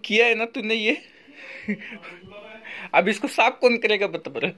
किया है ना तूने ये। अब इसको साफ कौन करेगा बता बरा।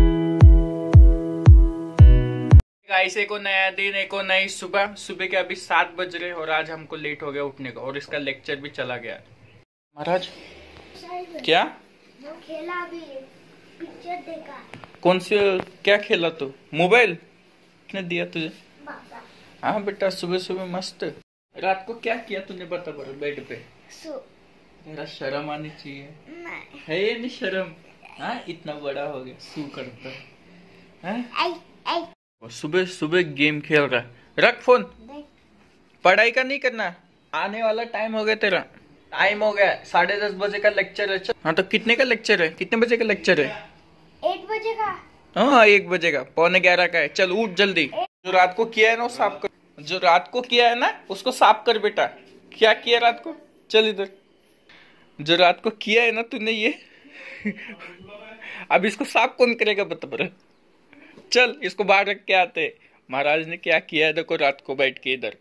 गाइस एक और नया दिन, एक और नई सुबह। सुबह के अभी 7 बज रहे और आज हमको लेट हो गया उठने का और इसका लेक्चर भी चला गया। महाराज क्या वो खेला भी, पिक्चर देखा। कौन से क्या खेला तू? मोबाइल किसने दिया तुझे? पापा। हाँ बेटा सुबह सुबह मस्त। रात को क्या किया तूने बता बरा बेड पे? तेरा शर्म आनी चाहिए। नहीं है ये नहीं शर्म? हाँ इतना बड़ा हो गया सू करता है। और सुबह सुबह गेम खेल रहा है। रख फोन, पढ़ाई का नहीं करना। आने वाला टाइम हो गया तेरा। टाइम हो गया 10:30 बजे का लेक्चर है। हाँ तो कितने का लेक्चर है? कितने बजे का लेक्चर है? 1 बजे का। हाँ 1 बजे का, 11:45 का है। चल उठ जल्दी। जो रात को किया है ना वो साफ कर। जो रात को किया है ना उसको साफ कर बेटा। क्या किया रात को? चल इधर। जो रात को किया है ना तूने ये। अब इसको साफ कौन करेगा बता बरा। चल इसको बाहर रख के आते। महाराज ने क्या किया है देखो रात को बैठ के इधर।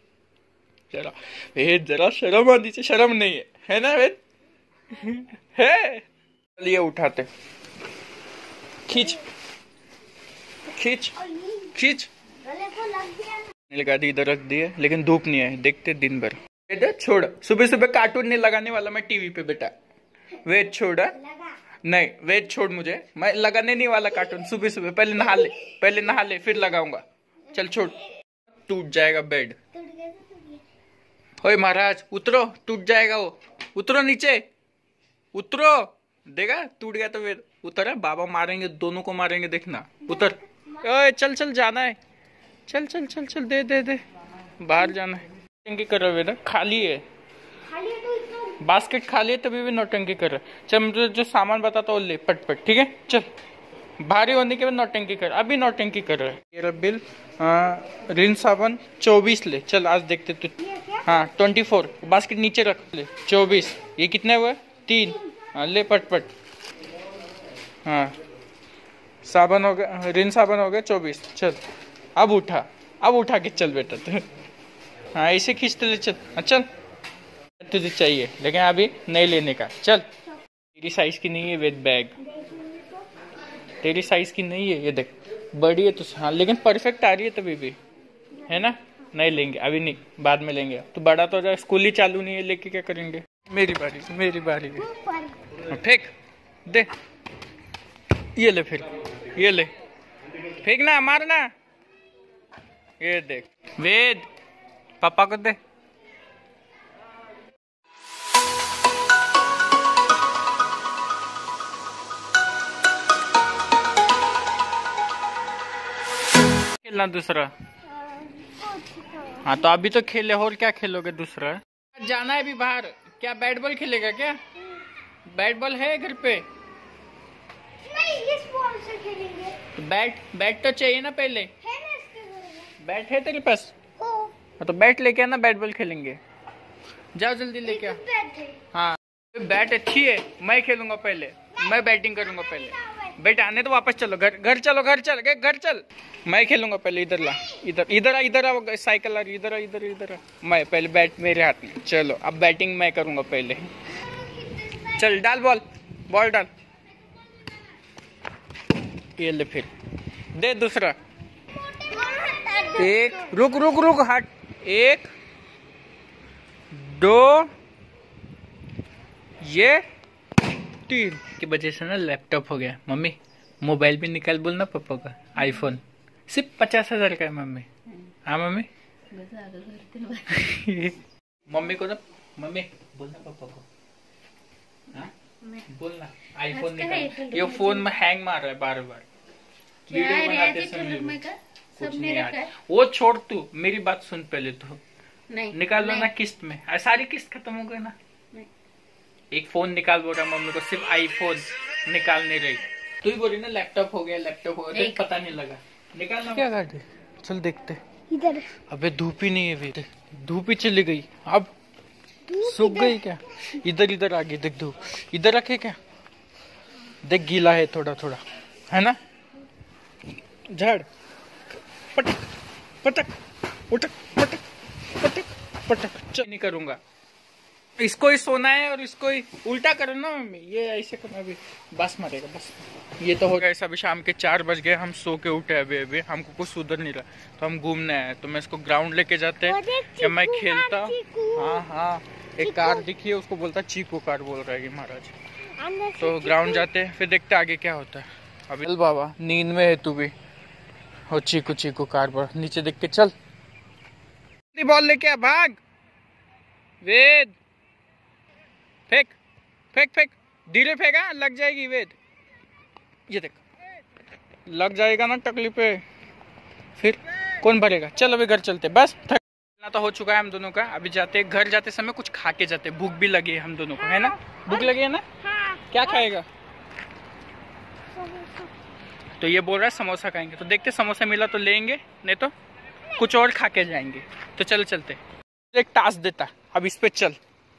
जरा शर्म आनी चाहिए। शर्म नहीं है ना वेद? है। चलिए उठाते। खींच खींच खींच। गले को लग गया ना। लगा दी इधर रख दिए लेकिन धूप नहीं है। देखते दिन भर। बेटा छोड़, सुबह सुबह कार्टून नहीं लगाने वाला मैं टीवी पे बेटा। वेद छोड़। लगा। नहीं वेद छोड़, मुझे मैं लगाने नहीं वाला कार्टून सुबह सुबह। पहले नहा ले फिर लगाऊंगा। चल छोड़, टूट जाएगा बेड। टूट गया तो टूट गया। ओए महाराज उतरो, टूट जाएगा वो। उतरो नीचे, उतरो। देगा टूट गया तो फिर उतर है। बाबा मारेंगे, दोनों को मारेंगे देखना। उतर। ओए चल चल जाना है। चल चल चल चल दे दे दे, बाहर जाना है। नौटंकी कर रहा है बेटा, खाली है खाली है तो इतना बास्केट, खाली है तभी भी नौटंकी कर रहा है। चल मुझे जो सामान बताता वो ले पट पट, ठीक है? चल भारी होने के बाद नौटंकी कर। अभी नौटंकी कर रहा है। तेरा बिल रिन साबुन 24 ले। चल आज देखते तू। ये क्या? हाँ 24। बास्केट नीचे रख ले। 24 ये कितने हुए? 3। हाँ ले पट पट। हाँ साबुन हो गया, रिन साबुन हो गया 24। चल अब उठा के चल बेटा तू। हाँ ऐसे खींचते ले चल। चल तुझे चाहिए लेकिन अभी नहीं लेने का। चल तेरी साइज की नहीं है वेद बैग, तेरी साइज की नहीं है ये देख। बड़ी है तो हाँ लेकिन परफेक्ट आ रही है तभी भी, है ना? नहीं लेंगे अभी नहीं, बाद में लेंगे। तू बड़ा तो जा, स्कूल ही चालू नहीं है, लेके क्या करेंगे? मेरी बारी फेंक दे। ये ले फिर, ये ले फेंकना, मारना। ये देख वेद, पापा को दे। खेलना दूसरा। हाँ तो अभी तो खेले, और क्या खेलोगे दूसरा? जाना है अभी बाहर। क्या बैट बॉल खेलेगा क्या? बैट बॉल है घर पे? नहीं इस बॉल से खेलेंगे। तो बैट तो चाहिए ना पहले। है ना इसके घर में? बैट है तेरे पास? हो। हाँ तो बैट लेके आना, बैट बॉल खेलेंगे। जाओ जल्दी लेके आ। बैट है। हाँ बैट अच्छी है, मैं खेलूंगा पहले। मैं बैटिंग करूंगा पहले। बेटा आने तो वापस चलो, घर चलो, घर चल। मैं खेलूंगा पहले। इधर ला, इधर आ साइकिल आ रही। इधर आ। मैं पहले बैट मेरे हाथ में। चलो अब बैटिंग मैं करूंगा पहले। चल डाल बॉल डाल। ये ले फिर दे दूसरा। एक रुक हट। 1 2 ये 3 की वजह से ना लैपटॉप हो गया। मम्मी मोबाइल भी निकाल, बोलना पापा का। आईफोन सिर्फ 50,000 का है मम्मी। हाँ मम्मी। मम्मी को ना, मम्मी बोलना पापा को। हाँ बोलना आईफोन निकाल। ये फोन में हैंग मार रहा है बार बार। वीडियो बनाते समय कुछ नहीं यार। वो छोड़, तू मेरी बात सुन पहले तो। नहीं निकाल लो ना किस्त में। सारी किस्त खत्म हो गई ना। एक फोन निकाल बोल रहा मम्मी को, सिर्फ आईफोन निकाल नहीं रही। तू ही बोल रही ना लैपटॉप हो गया पता नहीं लगा। निकालना क्या गाड़ी। चल देखते इधर। अबे धूप ही नहीं है फिर, धूप ही चली गई। अब सूख गई क्या? इधर आ गई देख धूप। इधर रखे क्या? देख गीला है थोड़ा थोड़ा, है ना? झाड़ पटक उठक पटक चल नहीं करूंगा। इसको ही सोना है और इसको ही उल्टा करो ना मम्मी, ये ऐसे करना अभी। बस मरेगा बस। ये तो हो गया। अभी शाम के 4 बज गए, हम सो के उठे अभी हमको कुछ सुधर नहीं रहा, तो हम घूमने आए। तो मैं इसको ग्राउंड लेके जाते हैं या मैं खेलता। हाँ, एक कार दिखी है, उसको बोलता चीकू कार बोल रहा है महाराज। तो ग्राउंड जाते हैं, फिर देखते आगे क्या होता है। अभी चल बाबा, नींद में है तू भी। हो चीकू कार पर नीचे देख के चल। बॉल लेके आ, भाग। वेद फेंक फेंक फेंक, धीरे फेंका, लग जाएगी वेद। ये देख, लग जाएगा ना टकली पे, फिर कौन भरेगा। चल अभी घर चलते, बस थकना तो हो चुका है हम दोनों का। अभी जाते घर जाते समय कुछ खा के जाते, भूख भी लगी है हम दोनों को, है ना? भूख लगी है ना? क्या खाएगा? तो ये बोल रहा है समोसा खाएंगे, तो देखते समोसा मिला तो लेंगे, नहीं तो कुछ और खा के जाएंगे। तो चल चलते। एक टास्क देता, अब इस पे चल।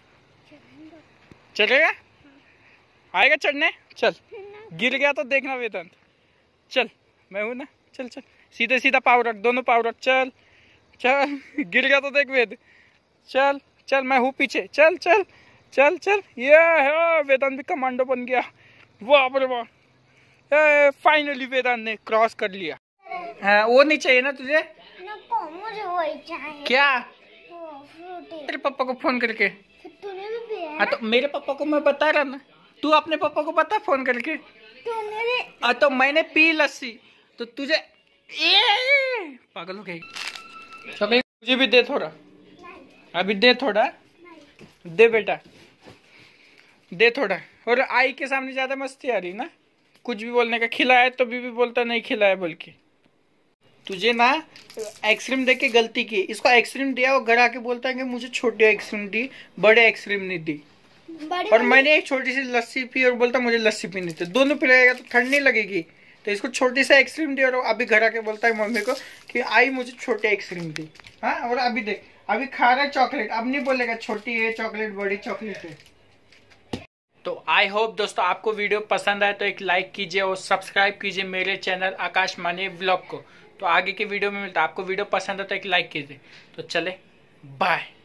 चलेगा? आएगा चढ़ने? चल, गिर गया तो देखना वेदांत। चल, मैं हूं ना, चल चल, सीधे सीधा पाव रख, दोनों पाव रख, चल चल। गिर गया तो देख वेद। चल चल, मैं हूँ पीछे, चल चल चल चल। ये वेदांत भी कमांडो बन गया। वाह रे वाह, फाइनली वेदांत ने क्रॉस कर लिया। वो नहीं चाहिए ना तुझे? मुझे वही चाहिए। क्या? फ्रूटी। तेरे पापा को फोन करके। तूने भी पिया? हाँ तो मेरे पापा को मैं बता रहा ना, तू अपने पापा को बता फोन करके। तूने भी? तो मैंने पी लस्सी, तो तुझे पागल हो गई। चॉकलेट मुझे भी दे थोड़ा, अभी दे थोड़ा, दे बेटा, दे थोड़ा। और आई के सामने ज्यादा मस्ती आ रही ना, कुछ भी बोलने का। खिलाया तो भी बोलता नहीं खिलाया बोल के। तुझे ना आइसक्रीम दे के गलती की, इसको आइसक्रीम दिया, वो घर आके बोलता है कि मुझे छोटी आइसक्रीम दी, बड़े आइसक्रीम नहीं दी। और मैंने एक छोटी सी लस्सी पी और बोलता मुझे लस्सी पीनी थी। दोनों पिलाएगा तो ठंड नहीं लगेगी, तो इसको छोटी सी आइसक्रीम दी और अभी घर आके बोलता है मम्मी को कि आई मुझे छोटी आइसक्रीम दी। हाँ, और अभी देख, अभी खा रहा है चॉकलेट, अब नहीं बोलेगा छोटी है चॉकलेट, बड़ी चॉकलेट है। तो आई होप दोस्तों आपको वीडियो पसंद आए तो एक लाइक कीजिए और सब्सक्राइब कीजिए मेरे चैनल आकाश माने व्लॉग को। तो आगे के वीडियो में मिलता है। आपको वीडियो पसंद है तो एक लाइक कीजिए। तो चले, बाय।